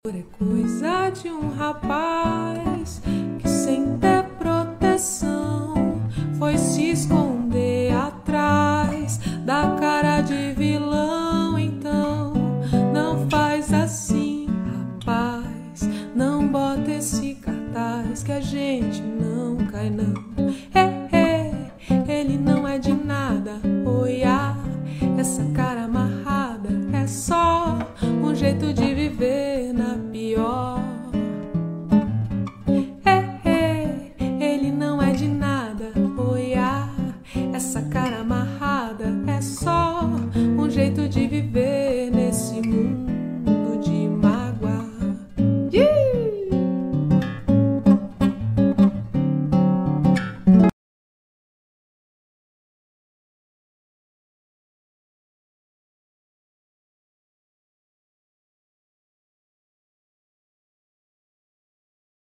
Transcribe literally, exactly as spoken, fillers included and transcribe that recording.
É coisa de um rapaz que sem ter proteção foi se esconder atrás da cara de vilão. Então não faz assim, rapaz, não bota esse cartaz que a gente não cai não.